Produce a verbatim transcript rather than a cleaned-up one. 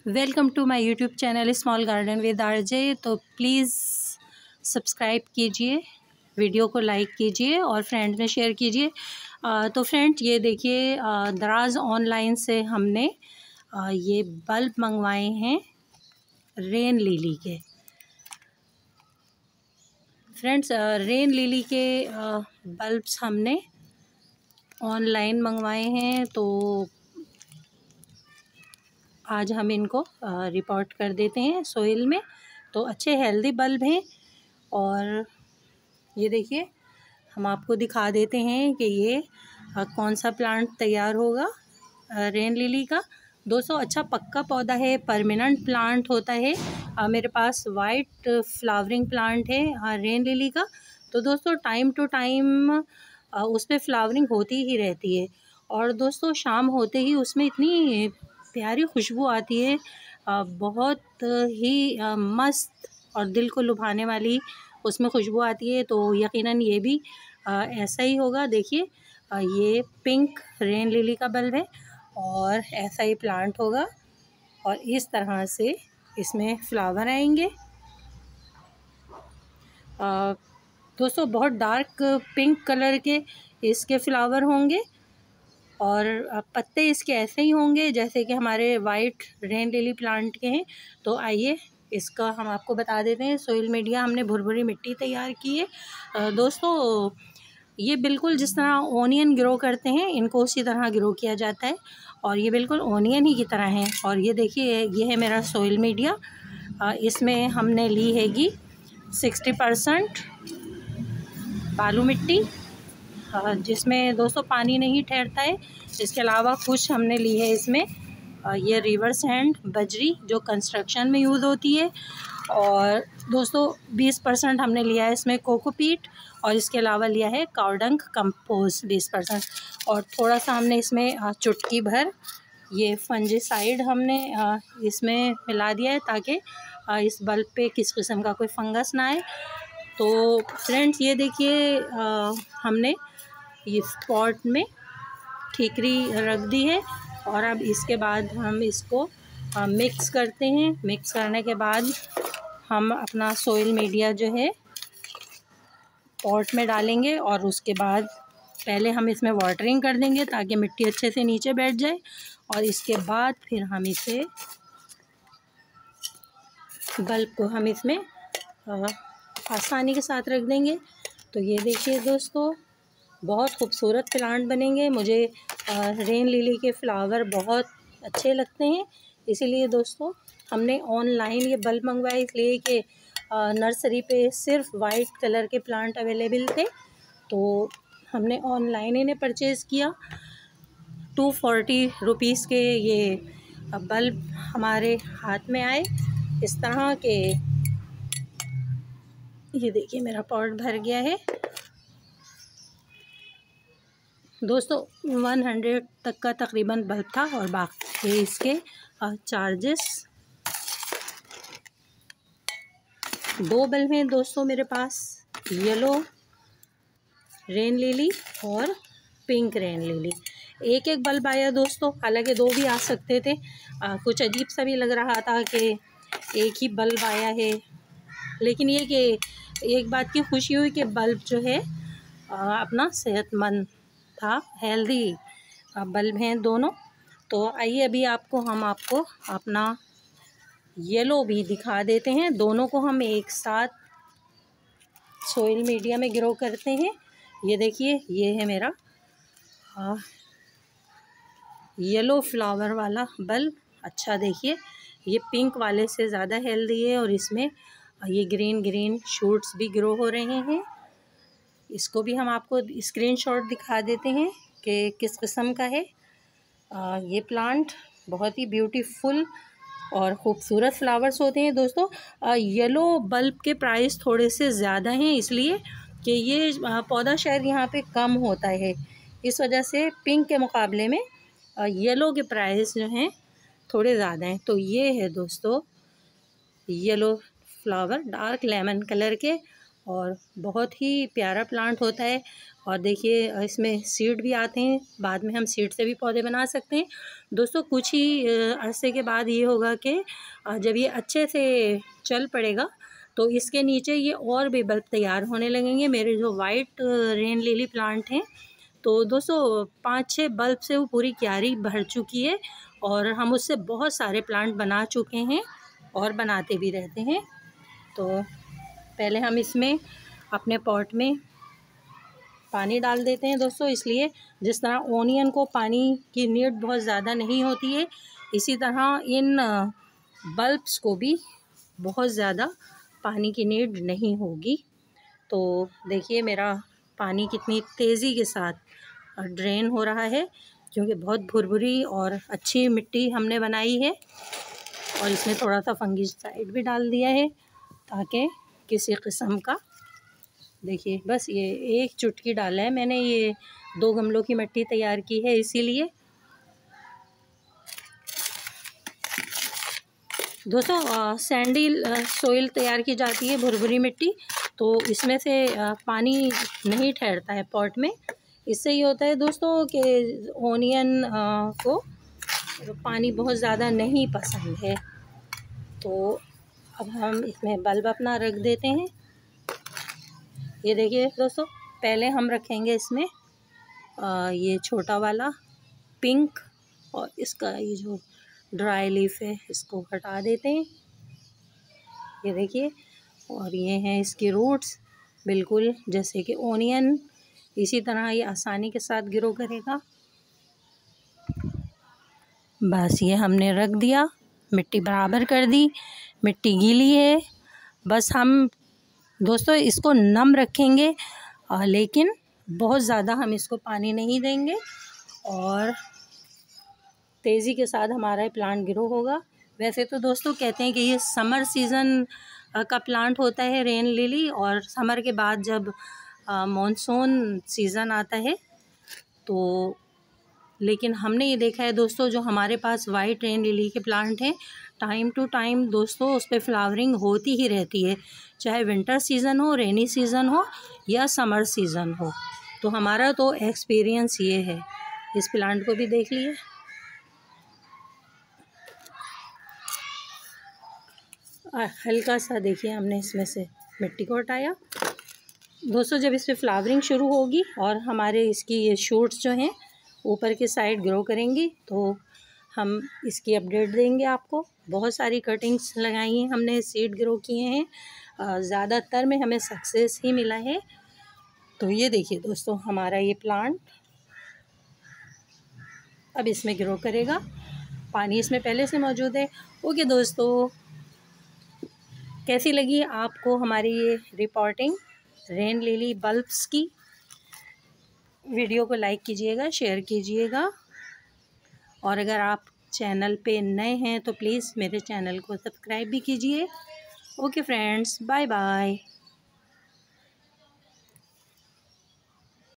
Welcome to my YouTube channel small garden with RJ. तो please subscribe कीजिए, video को like कीजिए और फ्रेंड में शेयर कीजिए। तो फ्रेंड्स ये देखिए, दराज ऑनलाइन से हमने आ, ये बल्ब मंगवाए हैं रेन लिली के। फ्रेंड्स रेन लिली के बल्ब्स हमने ऑनलाइन मंगवाए हैं, तो आज हम इनको रिपोर्ट कर देते हैं सोइल में। तो अच्छे हेल्दी बल्ब हैं और ये देखिए हम आपको दिखा देते हैं कि ये कौन सा प्लांट तैयार होगा रेन लिली का। दोस्तों अच्छा पक्का पौधा है, परमानेंट प्लांट होता है। आ, मेरे पास वाइट फ्लावरिंग प्लांट है रेन लिली का। तो दोस्तों टाइम टू टाइम उस पर फ्लावरिंग होती ही रहती है और दोस्तों शाम होते ही उसमें इतनी प्यारी खुशबू आती है, बहुत ही मस्त और दिल को लुभाने वाली उसमें खुशबू आती है। तो यकीनन ये भी ऐसा ही होगा। देखिए ये पिंक रेन लिली का बल्ब है और ऐसा ही प्लांट होगा और इस तरह से इसमें फ्लावर आएंगे। दोस्तों बहुत डार्क पिंक कलर के इसके फ्लावर होंगे और पत्ते इसके ऐसे ही होंगे जैसे कि हमारे वाइट रेन लिली प्लांट के हैं। तो आइए इसका हम आपको बता देते हैं। सोइल मीडिया हमने भुरभुरी मिट्टी तैयार की है। दोस्तों ये बिल्कुल जिस तरह ओनियन ग्रो करते हैं इनको उसी तरह ग्रो किया जाता है और ये बिल्कुल ओनियन ही की तरह है। और ये देखिए ये है मेरा सोइल मीडिया। इसमें हमने ली हैगी सिक्सटी परसेंट बालू मिट्टी, जिसमें दोस्तों पानी नहीं ठहरता है। इसके अलावा कुछ हमने ली है इसमें ये रिवर सैंड बजरी जो कंस्ट्रक्शन में यूज़ होती है। और दोस्तों बीस परसेंट हमने लिया है इसमें कोकोपीट और इसके अलावा लिया है काउडंग कंपोस्ट बीस परसेंट। और थोड़ा सा हमने इसमें चुटकी भर ये फंजीसाइड हमने इसमें मिला दिया है ताकि इस बल्ब पे किस किस्म का कोई फंगस ना आए। तो फ्रेंड्स ये देखिए हमने ये पॉट में ठीकरी रख दी है और अब इसके बाद हम इसको मिक्स करते हैं। मिक्स करने के बाद हम अपना सोइल मीडिया जो है पॉट में डालेंगे और उसके बाद पहले हम इसमें वाटरिंग कर देंगे ताकि मिट्टी अच्छे से नीचे बैठ जाए और इसके बाद फिर हम इसे बल्ब को हम इसमें आसानी के साथ रख देंगे। तो ये देखिए दोस्तों बहुत खूबसूरत प्लांट बनेंगे। मुझे रेन लिली के फ्लावर बहुत अच्छे लगते हैं, इसीलिए दोस्तों हमने ऑनलाइन ये बल्ब मंगवाए, इसलिए कि नर्सरी पे सिर्फ वाइट कलर के प्लांट अवेलेबल थे। तो हमने ऑनलाइन इन्हें परचेज़ किया। टू फोर्टी रुपीज़ के ये बल्ब हमारे हाथ में आए इस तरह के। ये देखिए मेरा पॉट भर गया है दोस्तों। वन हंड्रेड तक का तकरीबन बल्ब था और बाकी इसके चार्जेस। दो बल्ब हैं दोस्तों मेरे पास, येलो रेन लिली और पिंक रेन लिली। एक एक बल्ब आया दोस्तों, हालांकि दो भी आ सकते थे। आ, कुछ अजीब सा भी लग रहा था कि एक ही बल्ब आया है, लेकिन ये कि एक बात की खुशी हुई कि बल्ब जो है आ, अपना सेहतमंद था, हेल्दी बल्ब हैं दोनों। तो आइए अभी आपको हम आपको अपना येलो भी दिखा देते हैं। दोनों को हम एक साथ सोइल मीडिया में ग्रो करते हैं। ये देखिए ये है मेरा आ, येलो फ्लावर वाला बल्ब। अच्छा देखिए ये पिंक वाले से ज़्यादा हेल्दी है और इसमें ये ग्रीन ग्रीन शूट्स भी ग्रो हो रहे हैं। इसको भी हम आपको स्क्रीनशॉट दिखा देते हैं कि किस किस्म का है आ, ये प्लांट। बहुत ही ब्यूटीफुल और ख़ूबसूरत फ्लावर्स होते हैं दोस्तों। आ, येलो बल्ब के प्राइस थोड़े से ज़्यादा हैं, इसलिए कि ये पौधा शायद यहाँ पे कम होता है, इस वजह से पिंक के मुकाबले में येलो के प्राइस जो हैं थोड़े ज़्यादा हैं। तो ये है दोस्तों yellow flower dark lemon colour के और बहुत ही प्यारा प्लांट होता है। और देखिए इसमें सीड भी आते हैं, बाद में हम सीड से भी पौधे बना सकते हैं। दोस्तों कुछ ही अरसे के बाद ये होगा कि जब ये अच्छे से चल पड़ेगा तो इसके नीचे ये और भी बल्ब तैयार होने लगेंगे। मेरे जो वाइट रेन लिली प्लांट हैं तो दोस्तों पाँच छः बल्ब से वो पूरी क्यारी भर चुकी है और हम उससे बहुत सारे प्लांट बना चुके हैं और बनाते भी रहते हैं। तो पहले हम इसमें अपने पॉट में पानी डाल देते हैं दोस्तों, इसलिए जिस तरह ओनियन को पानी की नीड बहुत ज़्यादा नहीं होती है, इसी तरह इन बल्ब्स को भी बहुत ज़्यादा पानी की नीड नहीं होगी। तो देखिए मेरा पानी कितनी तेज़ी के साथ ड्रेन हो रहा है, क्योंकि बहुत भुरभुरी और अच्छी मिट्टी हमने बनाई है। और इसमें थोड़ा सा फंगिसाइड भी डाल दिया है ताकि किसी किस्म का, देखिए बस ये एक चुटकी डाला है मैंने, ये दो गमलों की मिट्टी तैयार की है इसीलिए। दोस्तों सैंडी सोइल तैयार की जाती है, भुरभुरी मिट्टी, तो इसमें से आ, पानी नहीं ठहरता है पॉट में। इससे ये होता है दोस्तों कि ओनियन आ, को पानी बहुत ज़्यादा नहीं पसंद है। तो अब हम इसमें बल्ब अपना रख देते हैं। ये देखिए दोस्तों, पहले हम रखेंगे इसमें आ, ये छोटा वाला पिंक, और इसका ये जो ड्राई लीफ है इसको हटा देते हैं। ये देखिए, और ये हैं इसकी रूट्स, बिल्कुल जैसे कि ओनियन, इसी तरह ये आसानी के साथ ग्रो करेगा। बस ये हमने रख दिया, मिट्टी बराबर कर दी, मिट्टी गीली है। बस हम दोस्तों इसको नम रखेंगे, आ, लेकिन बहुत ज़्यादा हम इसको पानी नहीं देंगे और तेज़ी के साथ हमारा प्लांट ग्रो होगा। वैसे तो दोस्तों कहते हैं कि ये समर सीज़न का प्लांट होता है रेन लिली, और समर के बाद जब मॉनसून सीज़न आता है तो, लेकिन हमने ये देखा है दोस्तों जो हमारे पास वाइट रेन लिली के प्लांट हैं, टाइम टू टाइम दोस्तों उस पर फ्लावरिंग होती ही रहती है, चाहे विंटर सीज़न हो, रेनी सीज़न हो या समर सीज़न हो। तो हमारा तो एक्सपीरियंस ये है। इस प्लांट को भी देख लिए, हल्का सा देखिए हमने इसमें से मिट्टी को हटाया। दोस्तों जब इस पर फ्लावरिंग शुरू होगी और हमारे इसकी ये शूट्स जो हैं ऊपर की साइड ग्रो करेंगी तो हम इसकी अपडेट देंगे आपको। बहुत सारी कटिंग्स लगाई हैं हमने, सीड ग्रो किए हैं, ज़्यादातर में हमें सक्सेस ही मिला है। तो ये देखिए दोस्तों हमारा ये प्लांट अब इसमें ग्रो करेगा, पानी इसमें पहले से मौजूद है। ओके दोस्तों, कैसी लगी आपको हमारी ये रिपोर्टिंग रेन लिली बल्ब्स की? वीडियो को लाइक कीजिएगा, शेयर कीजिएगा, और अगर आप चैनल पे नए हैं तो प्लीज़ मेरे चैनल को सब्सक्राइब भी कीजिए। Okay friends, bye bye.